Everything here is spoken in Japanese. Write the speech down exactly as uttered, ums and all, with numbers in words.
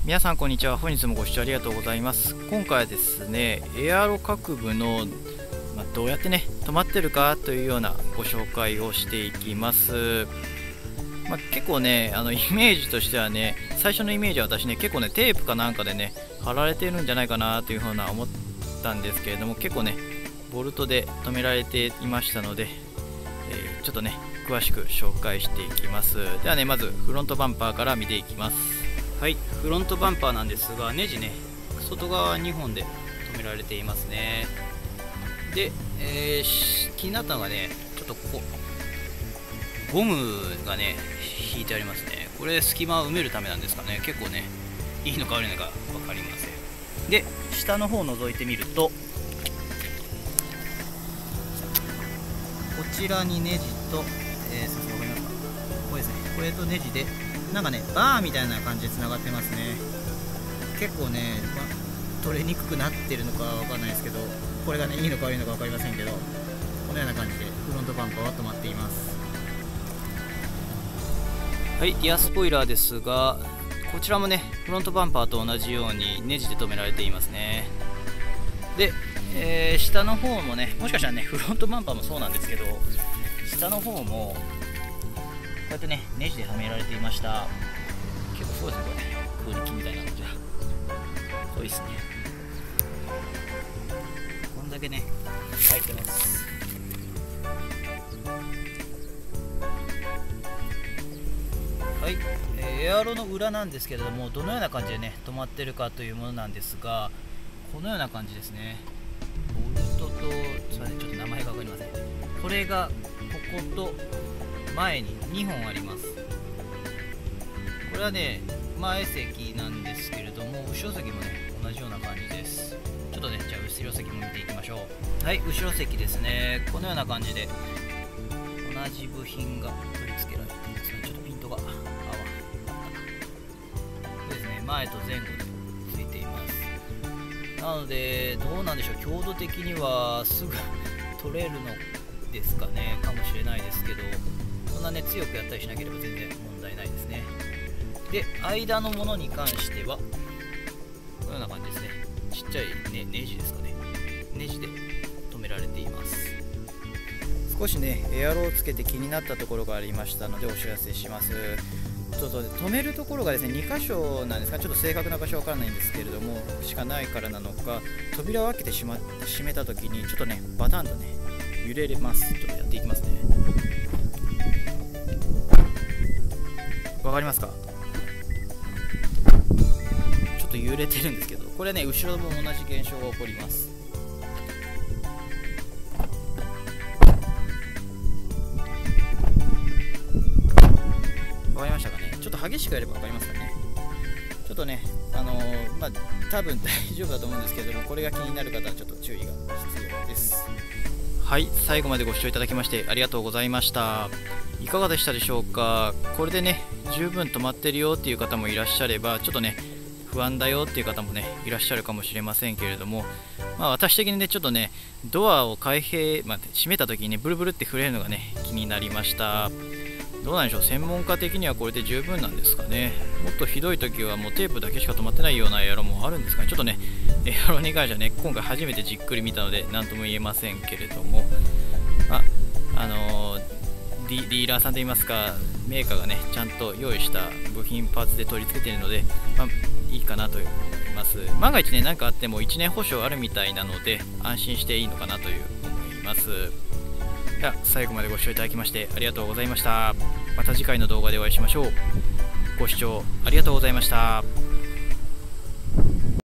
皆さんこんにちは。本日もご視聴ありがとうございます。今回はですね、エアロ各部の、まあ、どうやってね止まってるかというようなご紹介をしていきます。まあ、結構ねあのイメージとしてはね、最初のイメージは私ね結構ねテープかなんかでね貼られてるんじゃないかなというふうな思ったんですけれども、結構ねボルトで止められていましたので、えー、ちょっとね詳しく紹介していきます。ではね、まずフロントバンパーから見ていきます。はい、フロントバンパーなんですが、ネジね外側にほんで止められていますね。で、えー、気になったのがね、ちょっとここゴムがね引いてありますね。これ隙間を埋めるためなんですかね。結構ねいいのか悪いのか分かりません。で、下の方を覗いてみると、こちらにネジと、えー、先生分かりますか、これですね、これとネジでなんかねバーみたいな感じでつながってますね。結構ね、まあ、取れにくくなってるのかわかんないですけど、これがねいいのか悪いのか分かりませんけど、このような感じでフロントバンパーは止まっています。はい、リアスポイラーですが、こちらもねフロントバンパーと同じようにネジで止められていますね。で、えー、下の方もね、もしかしたらねフロントバンパーもそうなんですけど、下の方もこうやってねネジではめられていました。結構そうですね、これ空力みたいなのじゃそういいっすね。こんだけね入ってます。はい、えー、エアロの裏なんですけれども、どのような感じでね止まってるかというものなんですが、このような感じですね。ボルトと、すいません、ちょっと名前が分かりません。これがここと前ににほんあります。これはね前席なんですけれども、後ろ席もね同じような感じです。ちょっとね、じゃあ後ろ席も見ていきましょう。はい、後ろ席ですね。このような感じで同じ部品が取り付けられていますね。ちょっとピントが合わん。これですね、前と前後でついています。なのでどうなんでしょう、強度的にはすぐ取れるのですかね、かもしれないですけど、そんなね強くやったりしなければ全然問題ないですね。で、間のものに関してはこのような感じですね。ちっちゃい、ね、ネジですかね、ネジで止められています。少しねエアロをつけて気になったところがありましたのでお知らせします。ちょっと止めるところがですねにかしょなんですが、ちょっと正確な場所はわからないんですけれども、しかないからなのか、扉を開けてしまって閉めた時にちょっとねバタンとね揺れれます。ちょっとやっていきますね。わかりますか？ちょっと揺れてるんですけど、これね後ろも同じ現象が起こります。わかりましたかね？ちょっと激しくやればわかりますかね？ちょっとねあのー、まあ多分大丈夫だと思うんですけれども、これが気になる方はちょっと注意が必要です。はい、最後までご視聴いただきましてありがとうございました。いかがでしたでしょうか？これでね十分止まってるよっていう方もいらっしゃれば、ちょっとね不安だよっていう方もねいらっしゃるかもしれませんけれども、まあ、私的にねちょっとねドアを開閉、まあ、閉めた時にねブルブルって触れるのがね気になりました。どうなんでしょう、専門家的にはこれで十分なんですかね。もっとひどい時はもうテープだけしか止まってないようなエアロもあるんですかね。ちょっとねエアロに関してはね今回初めてじっくり見たので何とも言えませんけれども、あ、あのー、ディ, ディーラーさんといいますかメーカーがねちゃんと用意した部品パーツで取り付けているので、まあ、いいかなと思います。万が一ね何かあってもいちねん保証あるみたいなので安心していいのかなという思います。では最後までご視聴いただきましてありがとうございました。また次回の動画でお会いしましょう。ご視聴ありがとうございました。